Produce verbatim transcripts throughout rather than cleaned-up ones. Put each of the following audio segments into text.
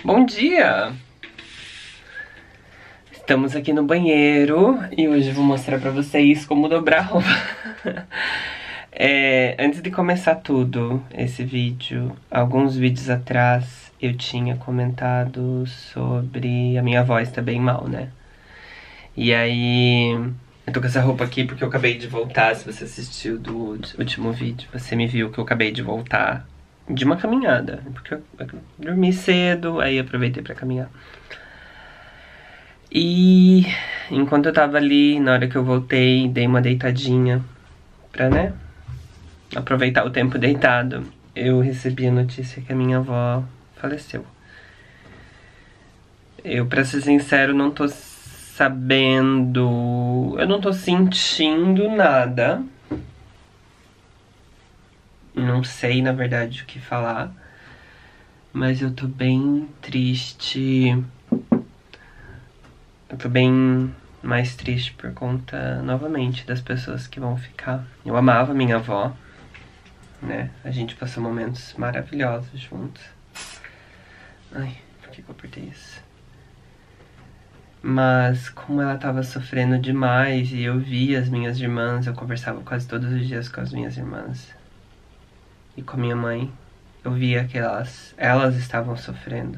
Bom dia! Estamos aqui no banheiro e hoje eu vou mostrar pra vocês como dobrar a roupa. é, antes de começar tudo, esse vídeo, alguns vídeos atrás eu tinha comentado sobre a minha voz tá bem mal, né? E aí, eu tô com essa roupa aqui porque eu acabei de voltar. Se você assistiu do último vídeo, você me viu que eu acabei de voltar de uma caminhada, porque eu dormi cedo, aí aproveitei pra caminhar. E enquanto eu tava ali, na hora que eu voltei, dei uma deitadinha pra, né, aproveitar o tempo deitado. Eu recebi a notícia que a minha avó faleceu. Eu, pra ser sincero, não tô sabendo, eu não tô sentindo nada. Não sei, na verdade, o que falar, mas eu tô bem triste. Eu tô bem mais triste por conta, novamente, das pessoas que vão ficar. Eu amava minha avó, né? A gente passou momentos maravilhosos juntos. Ai, por que que eu apertei isso? Mas como ela tava sofrendo demais e eu via as minhas irmãs, eu conversava quase todos os dias com as minhas irmãs. E com a minha mãe, eu via que elas, elas estavam sofrendo.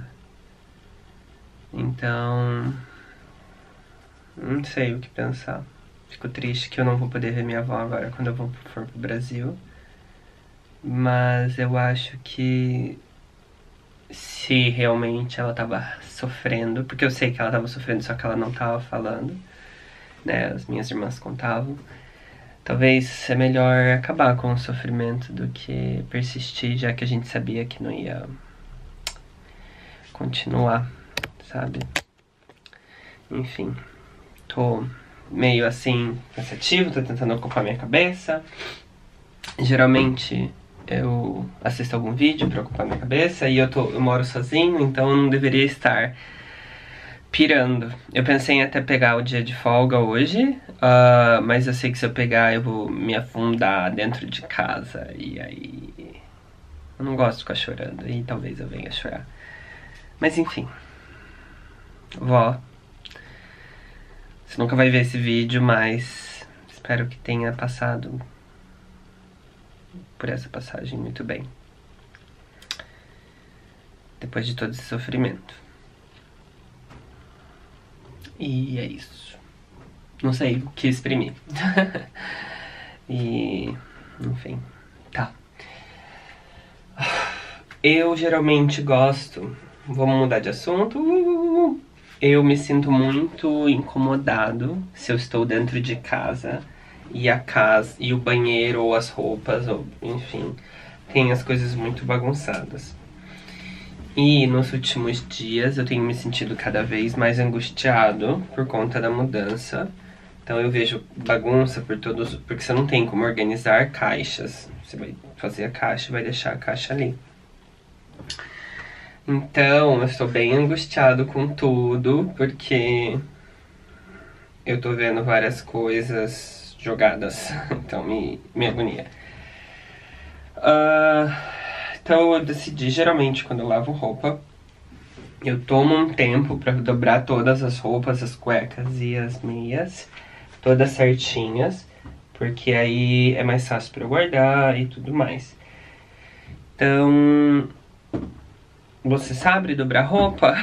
Então, não sei o que pensar. Fico triste que eu não vou poder ver minha avó agora quando eu for pro Brasil. Mas eu acho que se realmente ela tava sofrendo, porque eu sei que ela tava sofrendo, só que ela não tava falando, né? As minhas irmãs contavam. Talvez é melhor acabar com o sofrimento do que persistir, já que a gente sabia que não ia continuar, sabe? Enfim, tô meio assim, cansativo, tô tentando ocupar minha cabeça. Geralmente eu assisto algum vídeo pra ocupar minha cabeça e eu, tô, eu moro sozinho, então eu não deveria estar pirando. Eu pensei em até pegar o dia de folga hoje, uh, mas eu sei que se eu pegar eu vou me afundar dentro de casa e aí eu não gosto de ficar chorando e talvez eu venha chorar. Mas enfim, vó, você nunca vai ver esse vídeo, mas espero que tenha passado por essa passagem muito bem, depois de todo esse sofrimento. E é isso. Não sei o que exprimir. E, enfim, tá. Eu geralmente gosto... Vamos mudar de assunto. Eu me sinto muito incomodado se eu estou dentro de casa e a casa, e o banheiro ou as roupas, ou enfim, tem as coisas muito bagunçadas. E nos últimos dias eu tenho me sentido cada vez mais angustiado por conta da mudança. Então eu vejo bagunça por todos, porque você não tem como organizar caixas. Você vai fazer a caixa e vai deixar a caixa ali. Então eu estou bem angustiado com tudo, porque eu tô vendo várias coisas jogadas. Então me, me agonia. Uh... Então eu decidi, geralmente quando eu lavo roupa, eu tomo um tempo pra dobrar todas as roupas, as cuecas e as meias, todas certinhas, porque aí é mais fácil pra eu guardar e tudo mais. Então, você sabe dobrar roupa?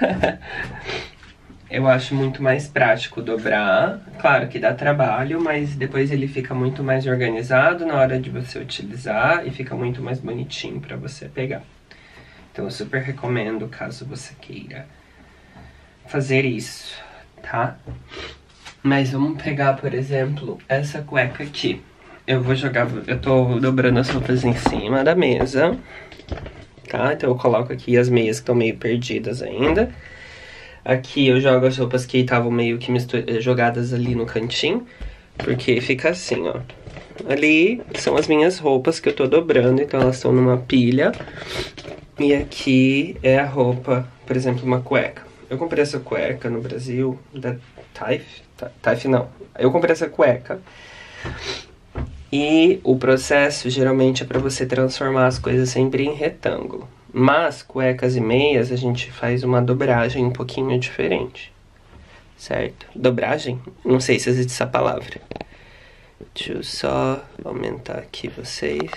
Eu acho muito mais prático dobrar, claro que dá trabalho, mas depois ele fica muito mais organizado na hora de você utilizar e fica muito mais bonitinho pra você pegar. Então eu super recomendo caso você queira fazer isso, tá? Mas vamos pegar, por exemplo, essa cueca aqui. Eu vou jogar, eu tô dobrando as roupas em cima da mesa, tá? Então eu coloco aqui as meias que estão meio perdidas ainda. Aqui eu jogo as roupas que estavam meio que jogadas ali no cantinho, porque fica assim, ó. Ali são as minhas roupas que eu tô dobrando, então elas estão numa pilha. E aqui é a roupa, por exemplo, uma cueca. Eu comprei essa cueca no Brasil, da Taif, Taif não. Eu comprei essa cueca. E o processo geralmente é pra você transformar as coisas sempre em retângulo. Mas cuecas e meias a gente faz uma dobragem um pouquinho diferente, certo? Dobragem? Não sei se existe essa palavra. Deixa eu só aumentar aqui vocês.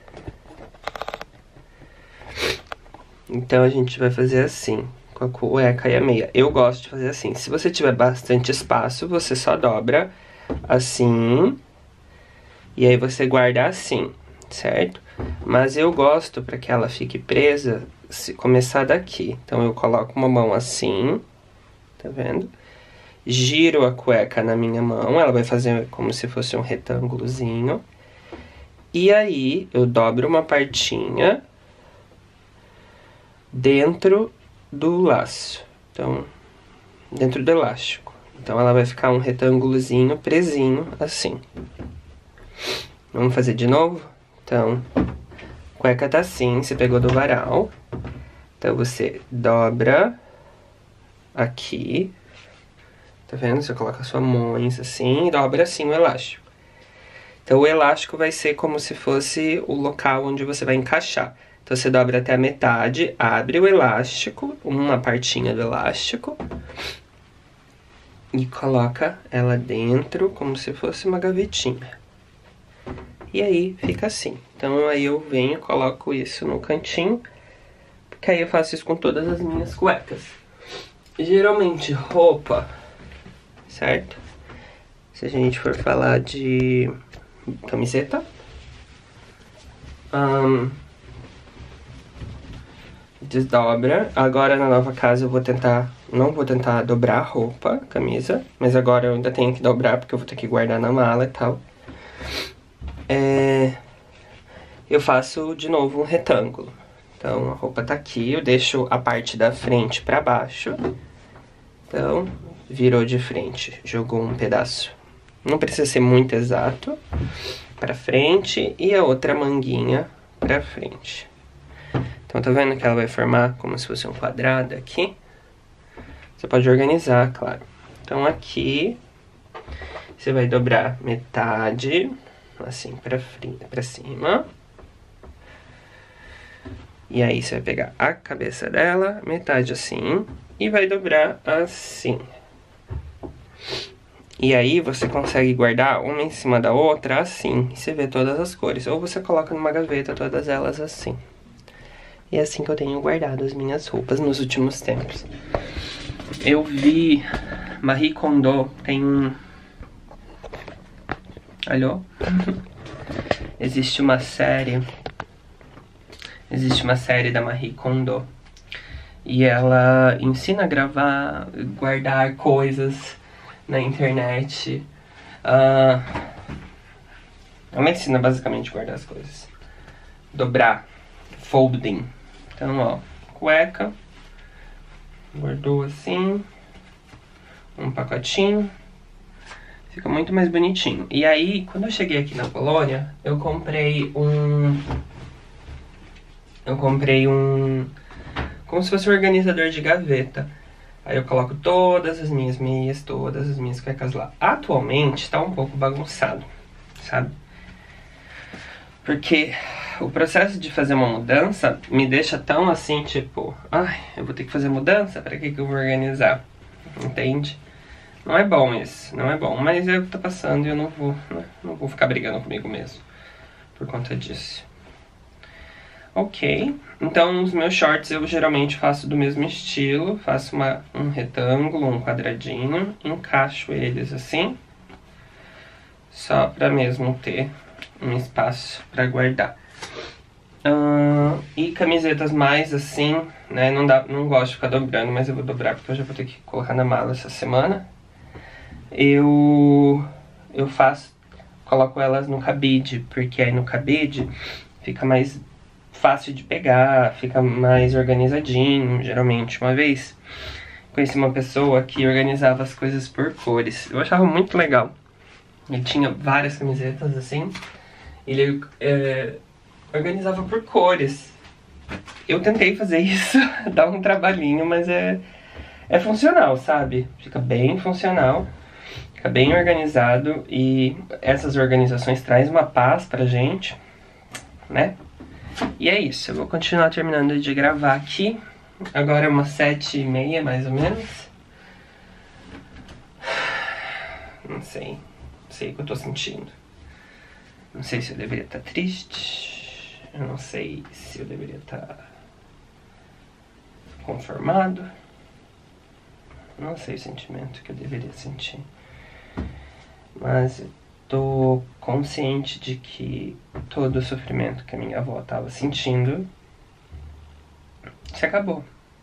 Então a gente vai fazer assim, com a cueca e a meia. Eu gosto de fazer assim. Se você tiver bastante espaço, você só dobra assim. E aí você guarda assim, certo? Mas eu gosto, para que ela fique presa, se começar daqui. Então eu coloco uma mão assim, tá vendo? Giro a cueca na minha mão, ela vai fazer como se fosse um retângulozinho. E aí eu dobro uma partinha dentro do laço. Então, dentro do elástico. Então ela vai ficar um retângulozinho presinho assim. Vamos fazer de novo? Então, a cueca tá assim, você pegou do varal. Então você dobra aqui. Tá vendo? Você coloca a sua mãos assim e dobra assim o elástico. Então o elástico vai ser como se fosse o local onde você vai encaixar. Então você dobra até a metade, abre o elástico, uma partinha do elástico. E coloca ela dentro como se fosse uma gavetinha. E aí fica assim. Então aí eu venho e coloco isso no cantinho. Porque aí eu faço isso com todas as minhas cuecas. Geralmente roupa, certo? Se a gente for falar de camiseta. Um, desdobra. Agora na nova casa eu vou tentar... Não vou tentar dobrar a roupa, camisa. Mas agora eu ainda tenho que dobrar porque eu vou ter que guardar na mala e tal. É, eu faço de novo um retângulo. Então a roupa tá aqui, eu deixo a parte da frente pra baixo. Então, virou de frente, jogou um pedaço. Não precisa ser muito exato. Pra frente e a outra manguinha pra frente. Então tá vendo que ela vai formar como se fosse um quadrado aqui? Você pode organizar, claro. Então aqui você vai dobrar metade... assim, pra, frente, pra cima. E aí você vai pegar a cabeça dela, metade assim, e vai dobrar assim. E aí você consegue guardar uma em cima da outra assim, e você vê todas as cores. Ou você coloca numa gaveta todas elas assim. E é assim que eu tenho guardado as minhas roupas nos últimos tempos. Eu vi Marie Kondo, tem um... Alô? Existe uma série... Existe uma série da Marie Kondo. E ela ensina a gravar, guardar coisas na internet. Uh, ela ensina basicamente a guardar as coisas. Dobrar. Folding. Então, ó. Cueca. Guardou assim. Um pacotinho. Fica muito mais bonitinho. E aí, quando eu cheguei aqui na Polônia, eu comprei um... Eu comprei um... como se fosse um organizador de gaveta. Aí eu coloco todas as minhas meias, todas as minhas cuecas lá. Atualmente tá um pouco bagunçado, sabe? Porque o processo de fazer uma mudança me deixa tão assim, tipo... Ai, eu vou ter que fazer mudança? Pra que que eu vou organizar? Entende? Não é bom isso, não é bom. Mas eu tô passando e eu não vou, né? Não vou ficar brigando comigo mesmo por conta disso. Ok, então os meus shorts eu geralmente faço do mesmo estilo, faço uma, um retângulo, um quadradinho, encaixo eles assim, só pra mesmo ter um espaço pra guardar. Uh, e camisetas mais assim, né, não, dá, não gosto de ficar dobrando, mas eu vou dobrar porque eu já vou ter que colocar na mala essa semana. Eu, eu faço, coloco elas no cabide, porque aí no cabide fica mais... fácil de pegar, fica mais organizadinho, geralmente. Uma vez conheci uma pessoa que organizava as coisas por cores. Eu achava muito legal. Ele tinha várias camisetas assim. Ele é, organizava por cores. Eu tentei fazer isso, dá um trabalhinho, mas é, é funcional, sabe? Fica bem funcional, fica bem organizado. E essas organizações trazem uma paz pra gente, né? E é isso, eu vou continuar terminando de gravar aqui. Agora é umas sete e meia, mais ou menos. Não sei, não sei o que eu tô sentindo. Não sei se eu deveria estar triste. Eu não sei se eu deveria estar conformado. Não sei o sentimento que eu deveria sentir. Mas eu tô consciente de que todo o sofrimento que a minha avó estava sentindo se acabou.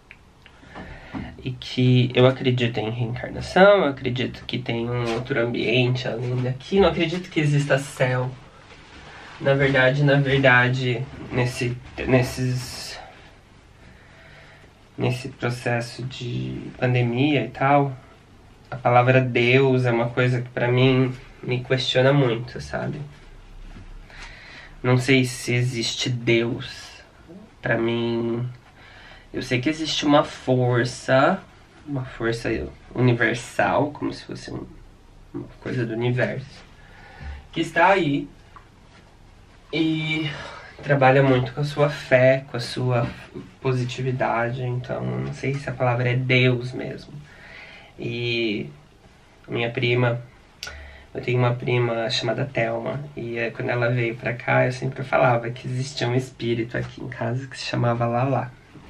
E que eu acredito em reencarnação, eu acredito que tem um outro ambiente além daqui, não acredito que exista céu. Na verdade, na verdade, nesse, nesses, nesse processo de pandemia e tal, a palavra Deus é uma coisa que pra mim me questiona muito, sabe? Não sei se existe Deus. Pra mim, eu sei que existe uma força, uma força universal, como se fosse um, uma coisa do universo, que está aí e trabalha muito com a sua fé, com a sua positividade. Então, não sei se a palavra é Deus mesmo. E minha prima, eu tenho uma prima chamada Thelma, e é, quando ela veio pra cá, eu sempre falava que existia um espírito aqui em casa que se chamava Lala.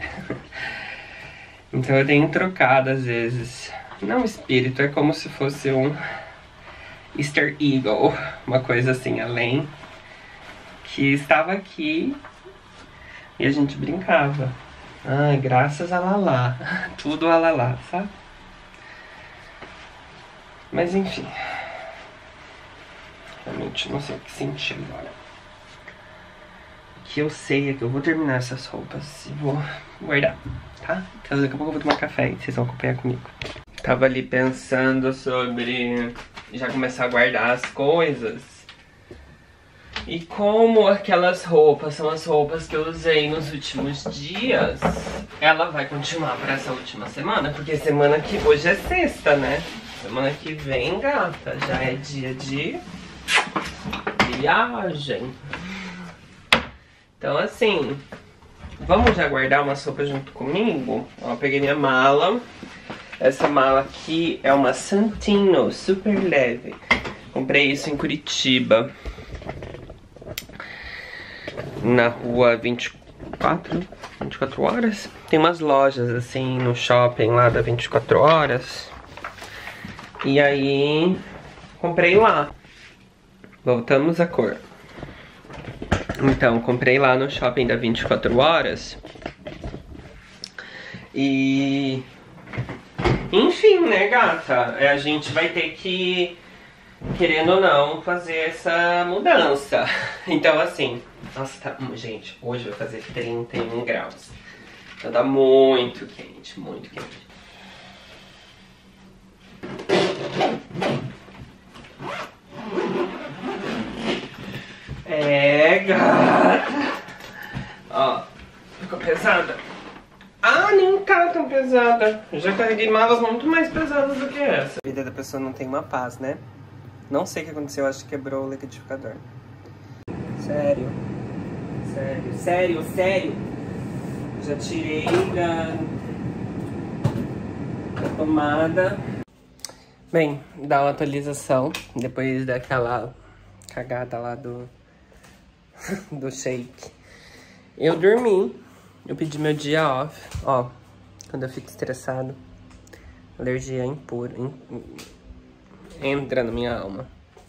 Então eu tenho trocado às vezes. Não espírito, é como se fosse um Easter Eagle, uma coisa assim, além, que estava aqui e a gente brincava. Ai, graças a Lala, tudo a Lala, sabe? Mas enfim, realmente não sei o que sentir agora. O que eu sei é que eu vou terminar essas roupas e vou guardar, tá? Então daqui a pouco eu vou tomar café e vocês vão acompanhar comigo. Tava ali pensando sobre já começar a guardar as coisas. E como aquelas roupas são as roupas que eu usei nos últimos dias, ela vai continuar para essa última semana, porque semana que hoje é sexta, né? Semana que vem, gata, já é dia de viagem. Então assim, vamos já guardar uma sopa junto comigo? Ó, eu peguei minha mala. Essa mala aqui é uma Santino, super leve. Comprei isso em Curitiba, na rua vinte e quatro, vinte e quatro horas. Tem umas lojas assim no shopping lá da vinte e quatro horas. E aí, comprei lá. Voltamos à cor. Então, comprei lá no shopping da vinte e quatro horas. E... enfim, né, gata? A gente vai ter que, querendo ou não, fazer essa mudança. Então, assim... nossa, tá... gente, hoje vai fazer trinta e um graus. Então tá muito quente, muito quente. É, gata. Ó, ficou pesada? Ah, nem tá tão pesada. Eu já carreguei malas muito mais pesadas do que essa. A vida da pessoa não tem uma paz, né? Não sei o que aconteceu, acho que quebrou o liquidificador. Sério. Sério, sério, sério. Já tirei da, da tomada. Bem, dá uma atualização depois daquela cagada lá do, do shake. Eu dormi, eu pedi meu dia off. Ó, quando eu fico estressado, alergia impura, in, entra na minha alma.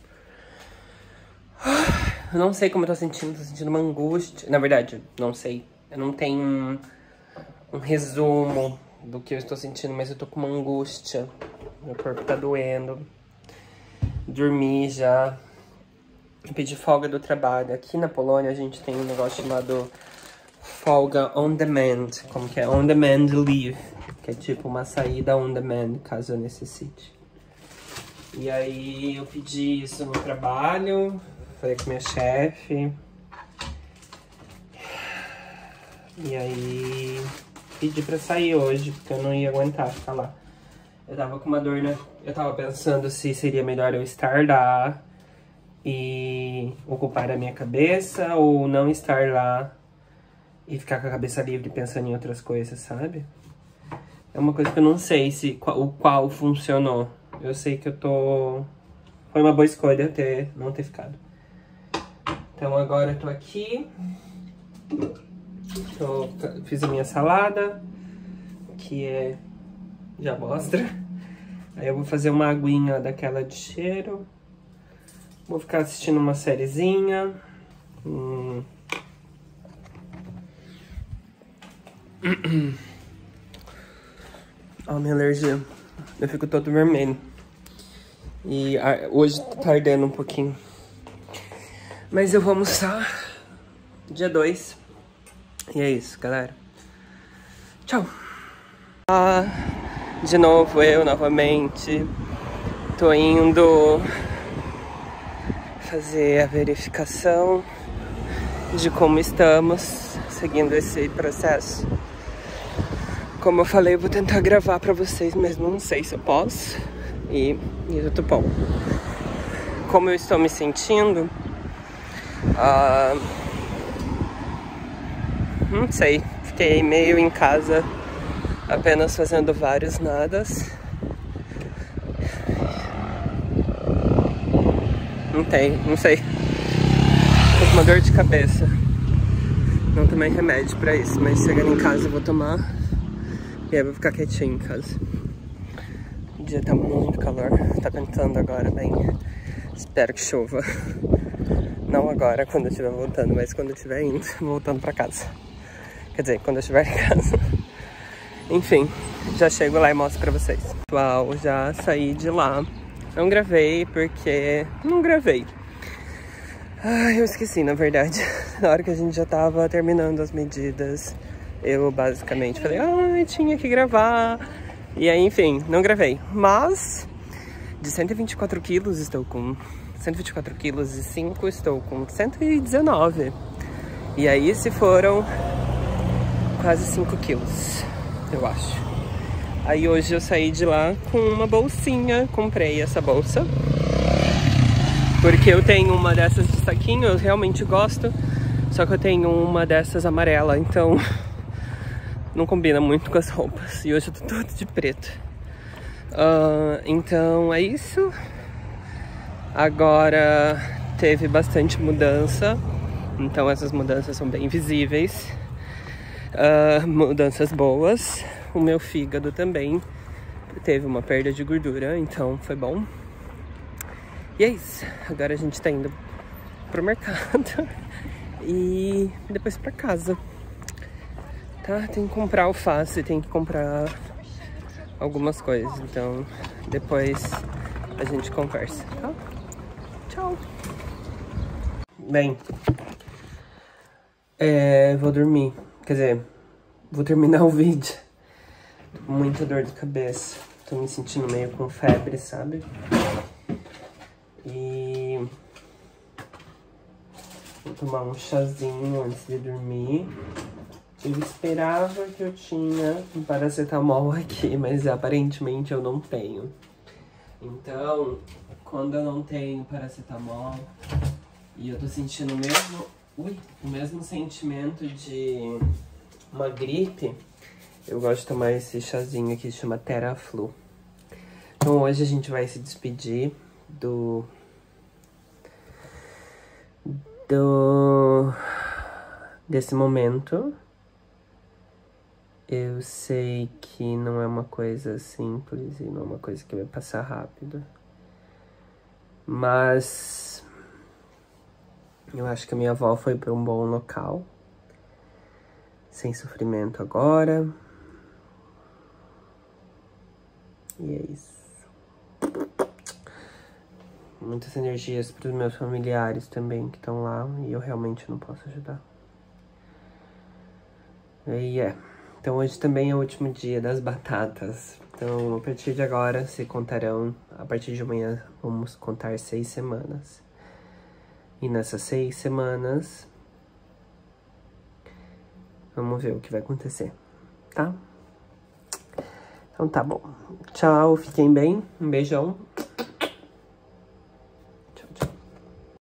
Eu não sei como eu tô sentindo, tô sentindo uma angústia. Na verdade, não sei. Eu não tenho um, um resumo do que eu estou sentindo, mas eu tô com uma angústia. Meu corpo tá doendo. Dormi já. Eu pedi folga do trabalho. Aqui na Polônia a gente tem um negócio chamado folga on demand. Como que é? On demand leave. Que é tipo uma saída on demand, caso eu necessite. E aí eu pedi isso no trabalho. Falei com minha chefe. E aí pedi pra sair hoje, porque eu não ia aguentar ficar lá. Eu tava com uma dor, né? Eu tava pensando se seria melhor eu estar lá e ocupar a minha cabeça, ou não estar lá e ficar com a cabeça livre pensando em outras coisas, sabe? É uma coisa que eu não sei se o qual funcionou. Eu sei que eu tô... Foi uma boa escolha ter, não ter ficado. Então agora eu tô aqui. Tô, fiz a minha salada, que é... já mostra. Aí eu vou fazer uma aguinha daquela de cheiro. Vou ficar assistindo uma sériezinha. Hum... Ó, minha alergia. Eu fico todo vermelho. E ah, hoje tá ardendo um pouquinho. Mas eu vou almoçar. Dia dois. E é isso, galera. Tchau. Ah, de novo eu, novamente. Tô indo fazer a verificação de como estamos seguindo esse processo. Como eu falei, eu vou tentar gravar pra vocês, mas não sei se eu posso. E, e eu tô bom. Como eu estou me sentindo? Uh, não sei. Fiquei meio em casa, apenas fazendo vários nadas. Não tem, não sei. Tô com uma dor de cabeça. Não tomei remédio pra isso, mas chegando em casa eu vou tomar. E aí eu vou ficar quietinho em casa. O dia tá muito calor. Tá ventando agora, bem. Espero que chova. Não agora, quando eu estiver voltando, mas quando eu estiver indo, voltando pra casa. Quer dizer, quando eu estiver em casa. Enfim, já chego lá e mostro pra vocês. Pessoal, já saí de lá. Não gravei porque... Não gravei. Ai, eu esqueci, na verdade. Na hora que a gente já tava terminando as medidas, eu basicamente falei, ai, tinha que gravar. E aí, enfim, não gravei. Mas, de cento e vinte e quatro quilos, estou com... cento e vinte e quatro quilos e cinco, estou com cento e dezenove. E aí, se foram quase cinco quilos, eu acho. Aí hoje eu saí de lá com uma bolsinha, comprei essa bolsa. Porque eu tenho uma dessas de saquinho, eu realmente gosto. Só que eu tenho uma dessas amarela, então não combina muito com as roupas. E hoje eu tô toda de preto. Uh, então é isso. Agora teve bastante mudança. Então essas mudanças são bem visíveis. Uh, mudanças boas. O meu fígado também teve uma perda de gordura, então foi bom. E é isso. Agora a gente tá indo pro mercado e depois pra casa. Tá? Tem que comprar alface, tem que comprar algumas coisas. Então depois a gente conversa, tá? Tchau! Bem, é, vou dormir. Quer dizer, vou terminar o vídeo. Tô com muita dor de cabeça. Tô me sentindo meio com febre, sabe? E vou tomar um chazinho antes de dormir. Eu esperava que eu tinha um paracetamol aqui, mas aparentemente eu não tenho. Então, quando eu não tenho paracetamol e eu tô sentindo o mesmo, ui, o mesmo sentimento de uma gripe, eu gosto de tomar esse chazinho aqui que chama Theraflu. Então hoje a gente vai se despedir do do desse momento. Eu sei que não é uma coisa simples e não é uma coisa que vai passar rápido, mas eu acho que a minha avó foi para um bom local, sem sofrimento agora. E é isso. Muitas energias para os meus familiares também que estão lá e eu realmente não posso ajudar. E é. Então hoje também é o último dia das batatas. Então a partir de agora se contarão, a partir de amanhã vamos contar seis semanas. E nessas seis semanas, vamos ver o que vai acontecer, tá? Então tá bom. Tchau, fiquem bem. Um beijão.